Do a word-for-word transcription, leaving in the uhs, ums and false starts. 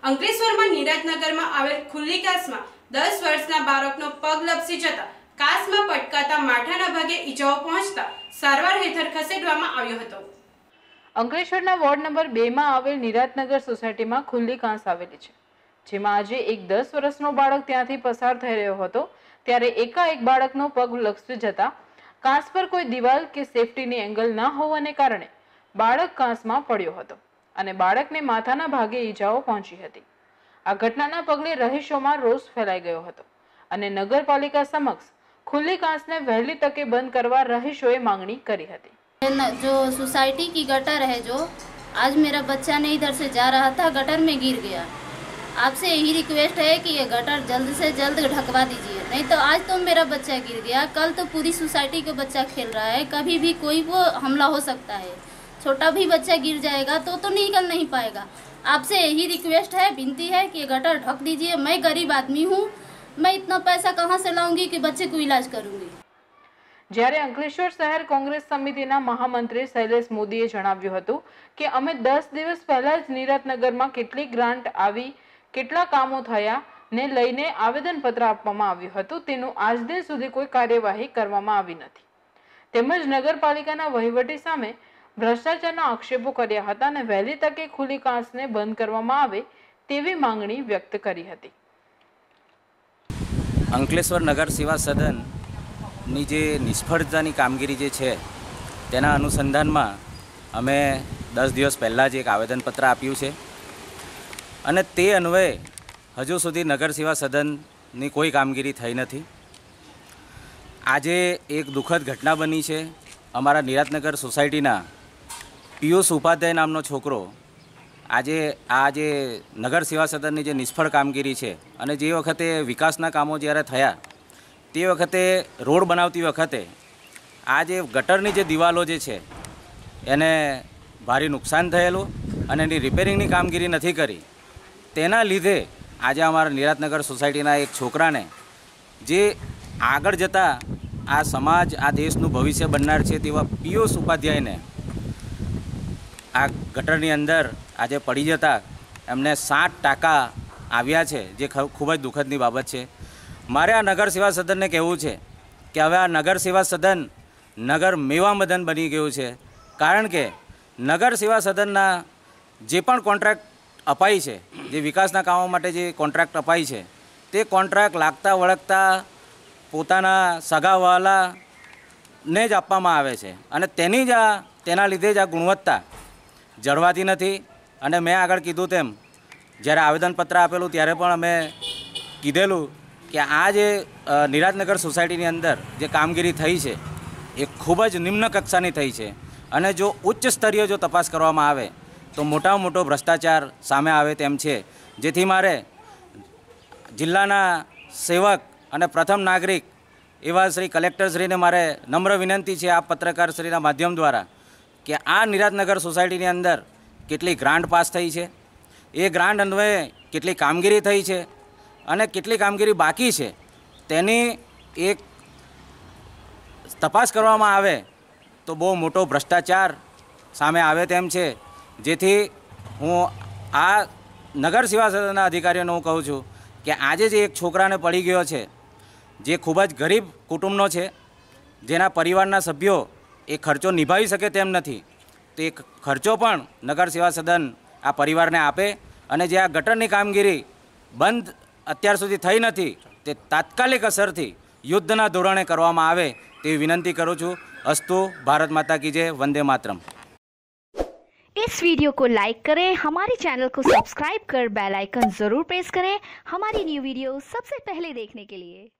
અંકલેશ્વરમાં નીરજનગરમાં આવેલ ખુલ્લી કાસમાં દસ વર્ષના બાળકનો પગ લપસી જતા કાસમાં પટકાતા માથાના ભાગે ઈજાઓ પહોંચતા સારવાર હેઠળ ખસેડવામાં આવ્યો હતો। અંકલેશ્વરના વોર્ડ નંબર બે માં આવેલ નીરજનગર સોસાયટીમાં ખુલ્લી કાંસ આવેલી છે, જેમાં આજે એક દસ વર્ષનો બાળક ત્યાંથી પસાર થઈ રહ્યો હતો ત્યારે એકાએક બાળકનો પગ લપસી જતા કાંસ પર કોઈ દિવાલ કે સેફટીની એંગલ ન હોવાને કારણે બાળક કાંસમાં પડ્યો હતો અને બાળકને માથાના ભાગે ઈજાઓ પહોંચી હતી। આ ઘટનાના પગલે રહીશોમાં રોષ ફેલાઈ ગયો હતો અને નગરપાલિકા સમક્ષ खुली कांस ने वहली तके बंद करवा रहीशों मांगनी करी हती। जो सोसाइटी की गटर है, जो आज मेरा बच्चा ने इधर से जा रहा था, गटर में गिर गया। आपसे यही रिक्वेस्ट है कि ये गटर जल्द से जल्द ढकवा दीजिए, नहीं तो आज तो मेरा बच्चा गिर गया, कल तो पूरी सोसाइटी का बच्चा खेल रहा है, कभी भी कोई वो हमला हो सकता है। छोटा भी बच्चा गिर जाएगा तो तो निकल नहीं पाएगा। आपसे यही रिक्वेस्ट है, विनती है कि गटर ढक दीजिए। मैं गरीब आदमी हूँ, मैं इतना पैसा कहाँ से लाऊंगी कि बच्चे को इलाज करूंगी। જ્યારે અંકલેશ્વર શહેર કોંગ્રેસ સમિતિના મહામંત્રી શૈલેષ મોદીએ જણાવ્યું હતું કે અમે દસ દિવસ પહેલા જ નીરજનગરમાં કેટલી ગ્રાન્ટ આવી, કેટલા કામો થયા ને લઈને આવેદનપત્ર આપવામાં આવ્યું હતું, તેનું આજ દિન સુધી કોઈ કાર્યવાહી કરવામાં આવી નથી। તેમજ નગરપાલિકાના વહીવટી સામે ભ્રષ્ટાચારના આક્ષેપો કર્યા હતા અને વહેલી તકે ખુલ્લી કાંસને બંધ કરવામાં આવે તેવી માંગણી વ્યક્ત કરી હતી। અંકલેશ્વર નગર સેવા સદનની જે નિષ્ફળતાની કામગીરી જે છે તેના અનુસંધાનમાં અમે દસ દિવસ પહેલાં જ એક આવેદનપત્ર આપ્યું છે અને તે અન્વયે હજુ સુધી નગર સેવા સદનની કોઈ કામગીરી થઈ નથી। આજે એક દુઃખદ ઘટના બની છે। અમારા નીરજનગર સોસાયટીના પિયુષ ઉપાધ્યાય નામનો છોકરો આજે આ જે નગર સેવા સદનની જે નિષ્ફળ કામગીરી છે અને જે વખતે વિકાસના કામો જ્યારે થયા તે વખતે રોડ બનાવતી વખતે આ જે ગટરની જે દિવાલો જે છે એને ભારે નુકસાન થયેલું અને એની રિપેરિંગની કામગીરી નથી કરી, તેના લીધે આજે અમારા નીરજનગર સોસાયટીના એક છોકરાને જે આગળ જતાં આ સમાજ આ દેશનું ભવિષ્ય બનનાર છે તેવા પિયુષ ઉપાધ્યાયને આ ગટરની અંદર આજે પડી જતા એમને સાત ટાંકા આવ્યા છે, જે ખૂબ જ દુઃખદની બાબત છે। મારે આ નગર સેવા સદનને કહેવું છે કે હવે આ નગર સેવા સદન નગર મેવા મદન બની ગયું છે, કારણ કે નગર સેવા સદનના જે પણ કોન્ટ્રાક્ટ અપાઈ છે, જે વિકાસના કામો માટે જે કોન્ટ્રાક્ટ અપાઈ છે તે કોન્ટ્રાક્ટ લાગતા વળગતા પોતાના સગાવાલાને જ આપવામાં આવે છે અને તેની જ આ તેના લીધે જ આ ગુણવત્તા જળવાતી નથી। અને મેં આગળ કીધું તેમ જ્યારે આવેદનપત્ર આપેલું ત્યારે પણ અમે કીધેલું કે આ જે નીરજનગર સોસાયટીની અંદર જે કામગીરી થઈ છે એ ખૂબ જ નિમ્ન કક્ષાની થઈ છે અને જો ઉચ્ચ સ્તરીય જો તપાસ કરવામાં આવે તો મોટામાં મોટો ભ્રષ્ટાચાર સામે આવે તેમ છે, જેથી મારે જિલ્લાના સેવક અને પ્રથમ નાગરિક એવા શ્રી કલેક્ટરશ્રીને મારે નમ્ર વિનંતી છે આ પત્રકારશ્રીના માધ્યમ દ્વારા કે આ નીરજનગર સોસાયટીની અંદર કેટલી ગ્રાન્ટ પાસ થઈ છે, એ ગ્રાન્ટ અન્વયે કેટલી કામગીરી થઈ છે અને કેટલી કામગીરી બાકી છે તેની એક તપાસ કરવામાં આવે તો બહુ મોટો ભ્રષ્ટાચાર સામે આવે તેમ છે। જેથી હું આ નગર સેવા સદનના અધિકારીઓને હું કહું છું કે આજે જે એક છોકરાને પડી ગયો છે, જે ખૂબ જ ગરીબ કુટુંબનો છે, જેના પરિવારના સભ્યો એ ખર્ચો નિભાવી શકે તેમ નથી, તો એ ખર્ચો પણ નગર સેવા સદન આ પરિવારને આપે અને જે આ ગટરની કામગીરી બંધ અત્યાર સુધી થઈ નથી તે તાત્કાલિક અસરથી યુદ્ધના ધોરણે કરવામાં આવે તેવી વિનંતી કરું છું। અસ્તુ ભારત माता की जय, वंदे मातरम। इस वीडियो को लाइक करें, हमारे चैनल को सब्सक्राइब कर बेल आइकन जरूर प्रेस करें हमारी न्यू वीडियो सबसे पहले देखने के लिए।